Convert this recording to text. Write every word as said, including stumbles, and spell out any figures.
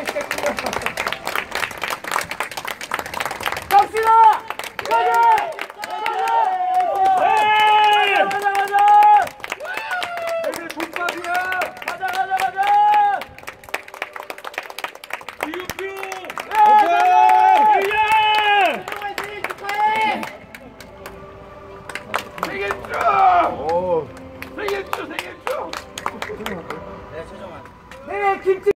갑시다! 가자! 가자! 가자 가자! 애들 독박이야! 가자 가자 가자! 뷰뷰! 생일 축! 생일 축! 생일 축! 내가 최정환. 네, 김치!